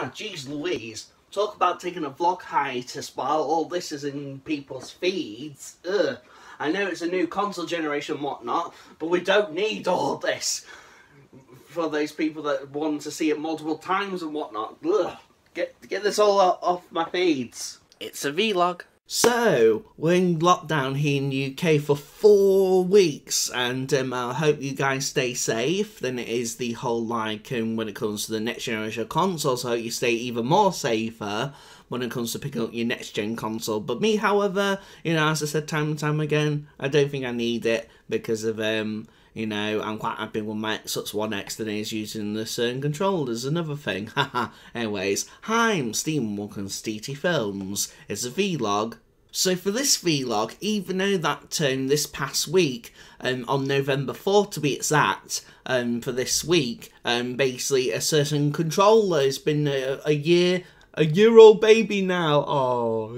Jeez Louise. Talk about taking a vlog hiatus while all this is in people's feeds. Ugh. I know it's a new console generation and whatnot, but we don't need all this for those people that want to see it multiple times and whatnot. Ugh. Get this all off my feeds. It's a vlog. So, we're in lockdown here in the UK for 4 weeks, and I hope you guys stay safe. Then it is the whole, like, when it comes to the next generation consoles, I hope you stay even more safer when it comes to picking up your next gen console. But me, however, you know, as I said time and time again, I don't think I need it because of, you know, I'm quite happy with my Xbox One X than is using the certain controllers. Another thing. Haha. Anyways, hi, I'm Steven, welcome to SteeTy Films. It's a vlog. So for this vlog, even though that this past week, on November 4th to be exact, for this week, basically a certain controller has been a year-old baby now. Oh,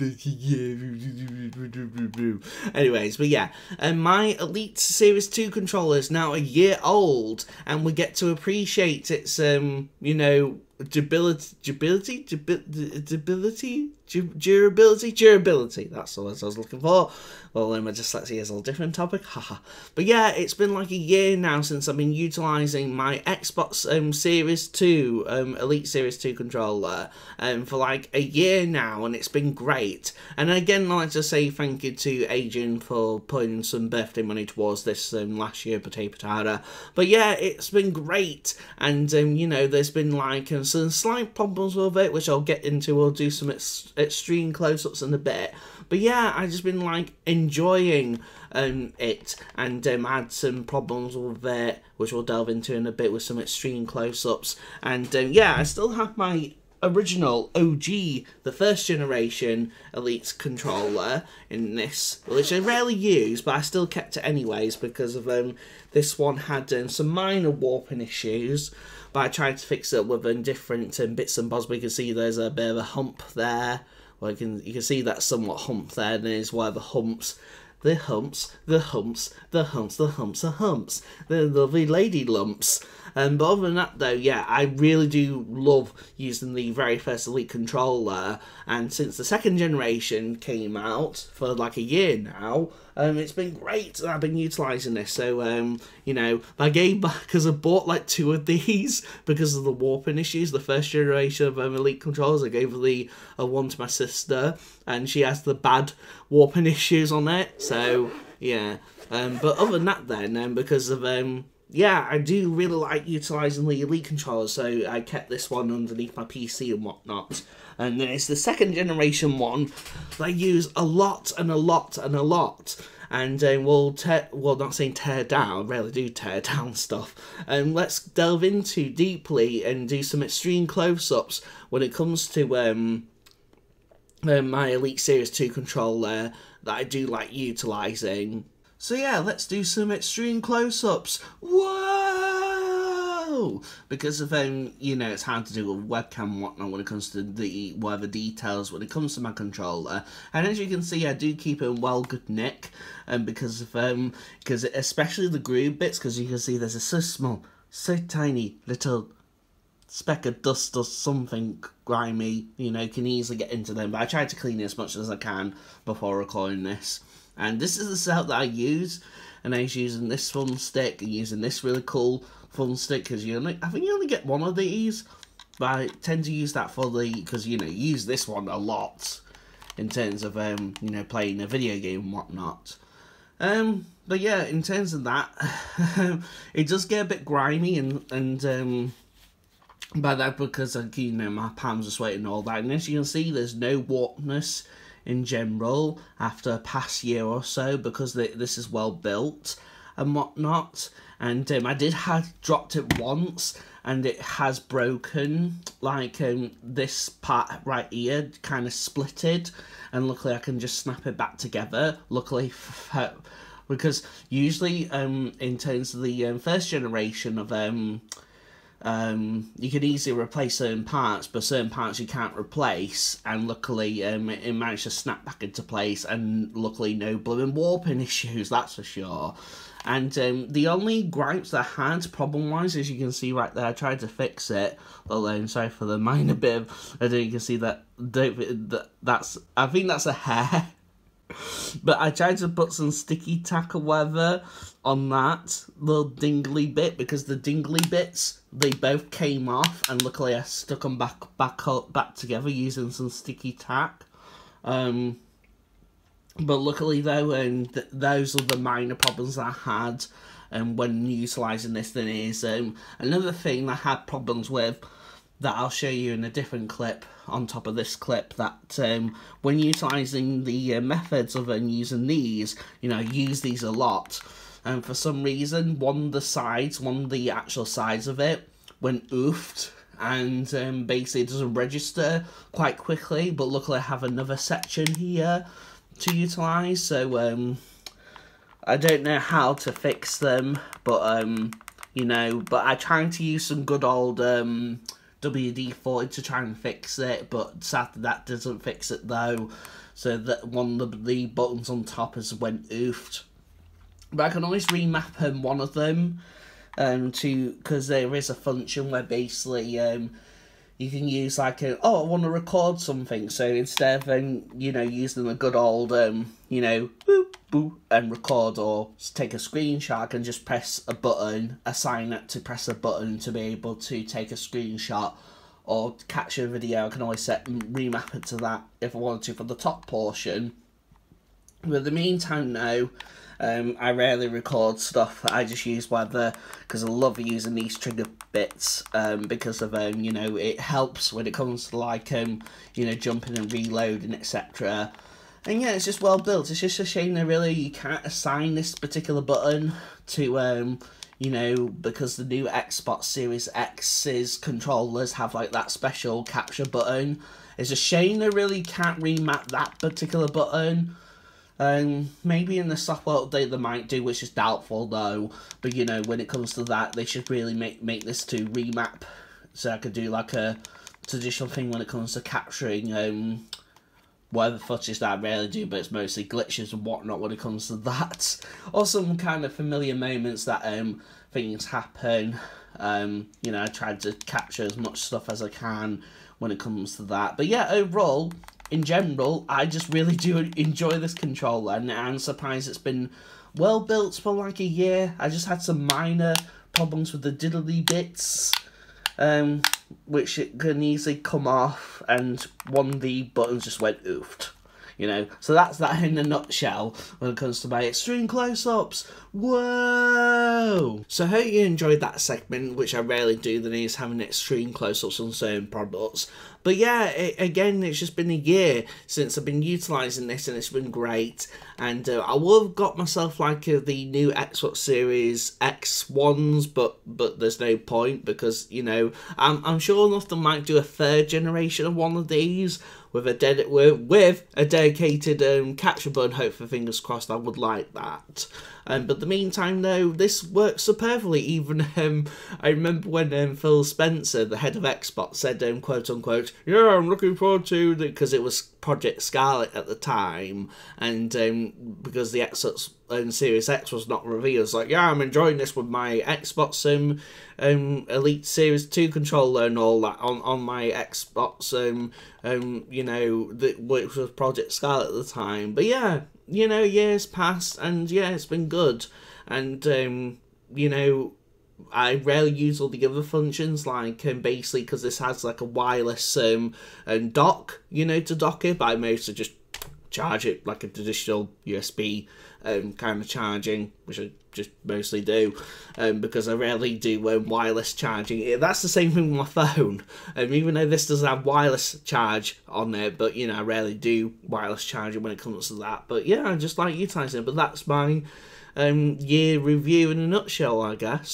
anyways, but yeah, my Elite Series 2 controller is now a year old, and we get to appreciate its, you know, durability, that's the word I was looking for. Well, my dyslexia is a little different topic, but yeah, it's been like a year now since I've been utilising my Xbox Series 2, Elite Series 2 controller, for like a year now, and it's been great. And again, I'd like to say thank you to Adrian for putting some birthday money towards this last year, potato. But yeah, it's been great, and you know, there's been like some slight problems with it, which I'll get into. We'll do some extreme close-ups in a bit. But yeah, I've just been like enjoying it, and had some problems with it, which we'll delve into in a bit with some extreme close-ups. And yeah, I still have my original OG, the first generation Elite controller in this, which I rarely use, but I still kept it anyways because of this one had some minor warping issues, but I tried to fix it with different bits and bobs. But you can see there's a bit of a hump there. Well, you can see that somewhat hump there, and there's where the humps, the lovely lady lumps. But other than that though, yeah, I really do love using the very first Elite controller, and since the second generation came out for like a year now, it's been great that I've been utilising this. So, you know, I gave back because I bought like 2 of these because of the warping issues. The first generation of Elite controllers, I gave the one to my sister, and she has the bad warping issues on it. So, yeah. But other than that then, because of, yeah, I do really like utilising the Elite controller, so I kept this one underneath my PC and whatnot. And then it's the second generation one that I use a lot and a lot and a lot. And we'll not saying tear down, I rarely do tear down stuff. And let's delve into deeply and do some extreme close-ups when it comes to my Elite Series 2 controller that I do like utilising. So yeah, let's do some extreme close-ups. Whoa! Because of you know, it's hard to do with webcam and whatnot when it comes to the whatever details when it comes to my controller. And as you can see, I do keep it in well good nick, because of because especially the groove bits, because you can see there's a so small, so tiny little speck of dust or something grimy, you know, can easily get into them. But I try to clean it as much as I can before recording this. And this is the setup that I use, and I was using this fun stick and using this really cool fun stick, because I think you only get 1 of these, but I tend to use that for because you know, you use this one a lot in terms of you know, playing a video game and whatnot. But yeah, in terms of that, it does get a bit grimy and by that because you know, my palms are sweating and all that, and as you can see, there's no warpness in general after a past year or so, because this is well built and whatnot. And I did have dropped it once, and it has broken, like this part right here kind of splitted, and luckily I can just snap it back together, luckily, because usually in terms of the first generation of you can easily replace certain parts, but certain parts you can't replace, and luckily it managed to snap back into place, and luckily no blooming warping issues, that's for sure. And the only gripes that I had problem-wise, as you can see right there, I tried to fix it, although sorry for the minor bit of, I don't know, you can see that, that's, I think that's a hair. But I tried to put some sticky tack or whatever on that little dingly bit, because the dingly bits, they both came off, and luckily I stuck them back together using some sticky tack. But luckily though, those are the minor problems I had when utilising this. Then is another thing I had problems with, that I'll show you in a different clip on top of this clip, that when utilising the methods of using these, you know, I use these a lot, and for some reason one of the actual sides of it went oofed, and basically it doesn't register quite quickly, but luckily I have another section here to utilise, so I don't know how to fix them, but you know, but I tried to use some good old WD-40 to try and fix it, but sadly that doesn't fix it though, so that one of the buttons on top has went oofed. But I can always remap one of them because there is a function where basically you can use like I want to record something, so instead of you know, using the good old you know, boop boop and record or take a screenshot, I can just press a button, assign it to press a button to be able to take a screenshot or capture a video. I can always remap it to that if I wanted to for the top portion. But in the meantime now, I rarely record stuff. I just use whatever, because I love using these trigger bits, because of you know, it helps when it comes to like you know, jumping and reloading, etc. And yeah, it's just well built. It's just a shame that really you can't assign this particular button to you know, because the new Xbox Series X's controllers have like that special capture button. It's a shame they really can't remap that particular button. Maybe in the software update they might do, which is doubtful though. But you know, when it comes to that, they should really make this to remap, so I could do like a traditional thing when it comes to capturing whatever footage that I rarely do, but it's mostly glitches and whatnot when it comes to that. Or some kind of familiar moments that things happen. You know, I tried to capture as much stuff as I can when it comes to that. But yeah, overall, in general, I just really do enjoy this controller, and I'm surprised it's been well built for like a year. I just had some minor problems with the diddly bits, which it can easily come off, and one of the buttons just went oofed. You know, so that's that in a nutshell when it comes to my extreme close-ups. Whoa! So I hope you enjoyed that segment, which I rarely do, the is having extreme close-ups on certain products. But yeah, again, it's just been a year since I've been utilising this, and it's been great. And I would have got myself like the new Xbox Series X ones, but there's no point, because, you know, I'm sure enough they might do a third generation of one of these with a dedicated capture button. Hopefully, fingers crossed, I would like that. But the meantime, though, this works superbly. Even I remember when Phil Spencer, the head of Xbox, said, quote unquote, "Yeah, I'm looking forward to," because it was Project Scarlet at the time, and because the Xbox Series X was not revealed, it's like, yeah, I'm enjoying this with my Xbox Elite Series 2 controller and all that on my Xbox, you know, which was Project Scarlet at the time. But yeah, you know, years passed, and yeah, it's been good. And you know, I rarely use all the other functions, like basically because this has like a wireless dock, you know, to dock it, but I mostly just charge it like a traditional USB kind of charging, which I just mostly do, because I rarely do wireless charging. That's the same thing with my phone, even though this doesn't have wireless charge on there, but you know, I rarely do wireless charging when it comes to that. But yeah, I just like utilising it. But that's my year review in a nutshell, I guess.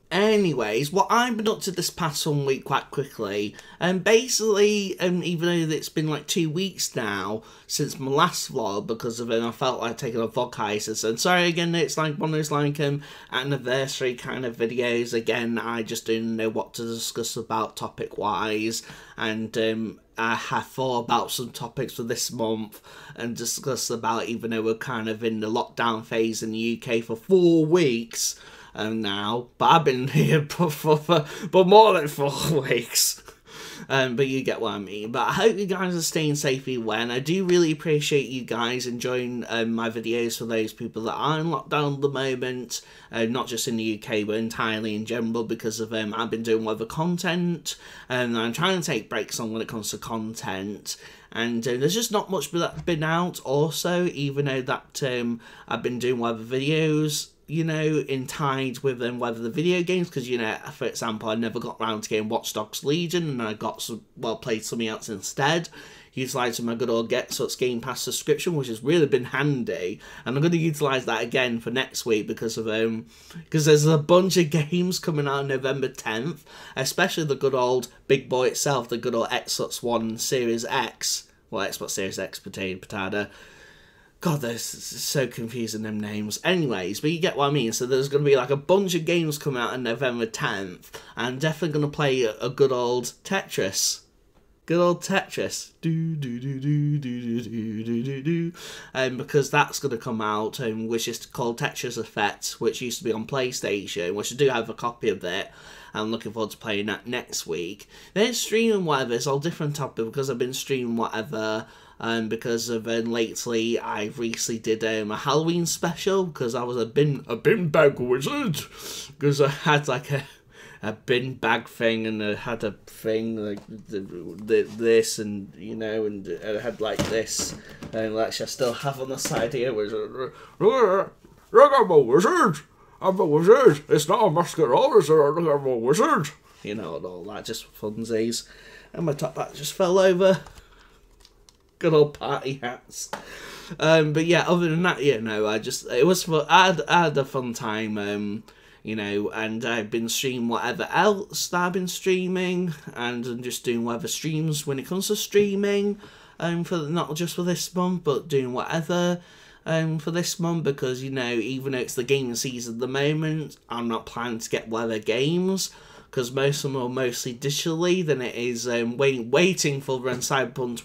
Anyways, what I've been up to this past 1 week quite quickly, and basically, even though it's been like 2 weeks now since my last vlog, because of it, I felt like taking a vlog hiatus, and sorry again, it's like one of those like anniversary kind of videos. Again, I just didn't know what to discuss about topic wise, and I have thought about some topics for this month and discussed about, even though we're kind of in the lockdown phase in the UK for 4 weeks. Now, but I've been here for more than 4 weeks. But you get what I mean. But I hope you guys are staying safely well, and I do really appreciate you guys enjoying my videos for those people that are in lockdown at the moment, not just in the UK but entirely in general, because of I've been doing weather content, and I'm trying to take breaks on when it comes to content. And there's just not much been out also, even though that I've been doing weather videos, you know, in tied with whether the video games, because, you know, for example, I never got around to getting Watch Dogs Legion, and I got some, well, played something else instead, utilising my good old Get Such Game Pass subscription, which has really been handy, and I'm going to utilise that again for next week, because of because there's a bunch of games coming out on November 10th, especially the good old big boy itself, the good old Xbox One Series X, well, Xbox Series X potato. God, they're so confusing, them names. Anyways, but you get what I mean. So there's going to be like a bunch of games coming out on November 10th. And I'm definitely going to play a good old Tetris. Good old Tetris. Because that's going to come out, which is called Tetris Effect, which used to be on PlayStation, which I do have a copy of it. I'm looking forward to playing that next week. Then streaming whatever, it's all different topic, because I've been streaming whatever. Because of lately I recently did a Halloween special, because I was a bin bag wizard, because I had like a bin bag thing, and I had a thing like this, and you know, and I had like this, and actually I still have on the side here, which look, I'm a wizard, I'm a wizard, it's not a masquerade wizard, look, I'm a wizard, you know, and all that, just funsies, and my top hat just fell over. Good old party hats. But yeah, other than that, you know, it was fun. I had a fun time, you know, and I've been streaming whatever else that I've been streaming, and I'm just doing whatever streams when it comes to streaming, for not just for this month, but doing whatever, for this month, because, you know, even though it's the gaming season at the moment, I'm not planning to get whatever games, because most of them are mostly digitally, than it is waiting for when Cyberpunk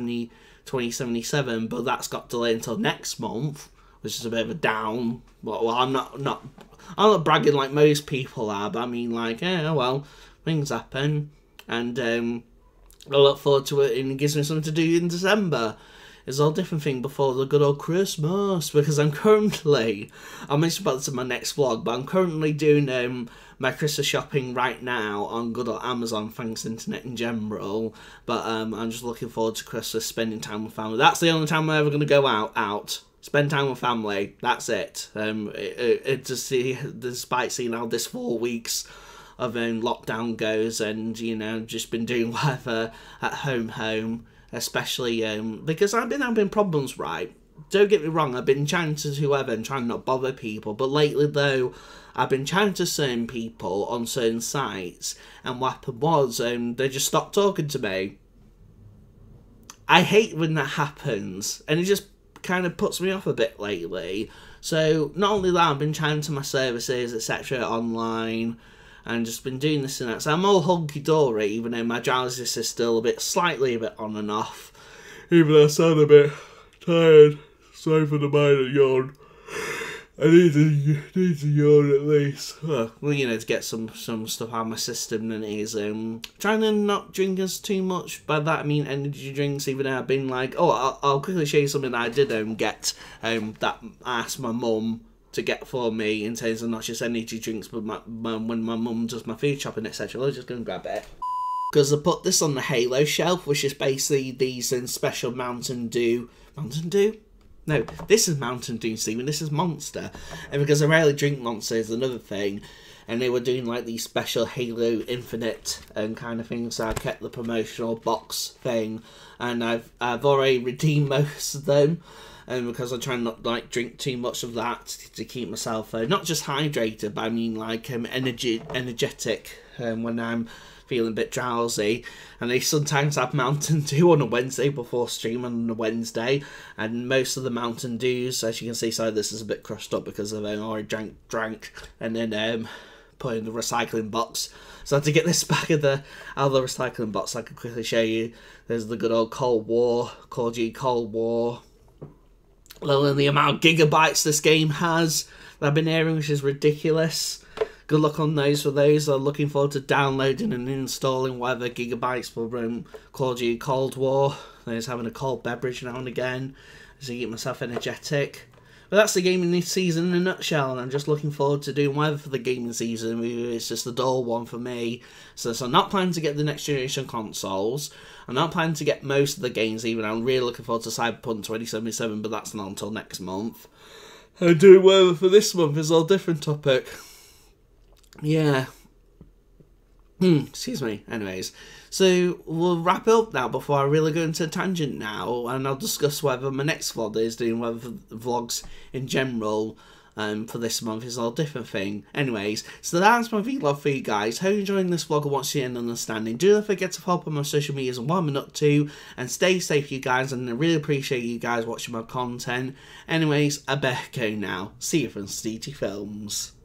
2077, but that's got delayed until next month, which is a bit of a down. Well, I'm not bragging like most people are, but I mean, like, yeah, well, things happen, and I look forward to it, and it gives me something to do in December. It's a whole different thing before the good old Christmas, because I mentioned about this in my next vlog, but I'm currently doing my Christmas shopping right now on good old Amazon, thanks to internet in general, but I'm just looking forward to Christmas, spending time with family. That's the only time I'm ever going to go out. Spend time with family, that's it. Despite seeing how this 4 weeks of lockdown goes, and, you know, just been doing whatever at home, especially because I've been having problems, right? Don't get me wrong, I've been chatting to whoever and trying not to bother people, but lately though, I've been chatting to certain people on certain sites, and what happened was, they just stopped talking to me. I hate when that happens, and it just kind of puts me off a bit lately. So, not only that, I've been chatting to my services, etc. online, and just been doing this and that. So I'm all hunky-dory, even though my drowsiness is still slightly a bit on and off. Even though I sound a bit tired. Sorry for the minor yawn. I need to yawn at least. Well, you know, to get some stuff out of my system, and it is trying to not drink as too much. By that I mean energy drinks, even though I've been like, oh, I'll quickly show you something that I did get, that I asked my mum to get for me, in terms of not just energy drinks, but when my mum does my food shopping, etc. I'll just go and grab it. Because I put this on the Halo shelf, which is basically these special Mountain Dew. No, this is Mountain Dew, Stephen. This is Monster. And because I rarely drink Monster is another thing. And they were doing like these special Halo Infinite kind of things, so I kept the promotional box thing. And I've already redeemed most of them. because I try not like drink too much of that to keep myself not just hydrated, but I mean like energetic when I'm feeling a bit drowsy. And they sometimes have Mountain Dew on a Wednesday before stream on a Wednesday, and most of the Mountain Dews, as you can see, sorry this is a bit crushed up because I've already drank and then put in the recycling box. So I had to get this back out of the recycling box so I can quickly show you. There's the good old Cold War, Call of Duty Cold War. Well, and the amount of gigabytes this game has that I've been hearing, which is ridiculous. Good luck on those for those that are looking forward to downloading and installing whatever gigabytes for Call of Duty Cold War. There's having a cold beverage now and again as I get myself energetic. But that's the gaming this season in a nutshell, and I'm just looking forward to doing whatever for the gaming season. It's just a dull one for me. So I'm not planning to get the next generation consoles. I'm not planning to get most of the games even. I'm really looking forward to Cyberpunk 2077, but that's not until next month. And doing whatever for this month is a different topic. Yeah. Excuse me. Anyways, so we'll wrap it up now before I really go into a tangent now, and I'll discuss whether my next vlog is doing whether vlogs in general for this month is all different thing. Anyways, so that's my vlog for you guys. Hope you're enjoying this vlog and watching and understanding. Do not forget to follow up on my social medias and what I'm up to, and stay safe you guys, and I really appreciate you guys watching my content. Anyways, I better go now. See you from Steety Films.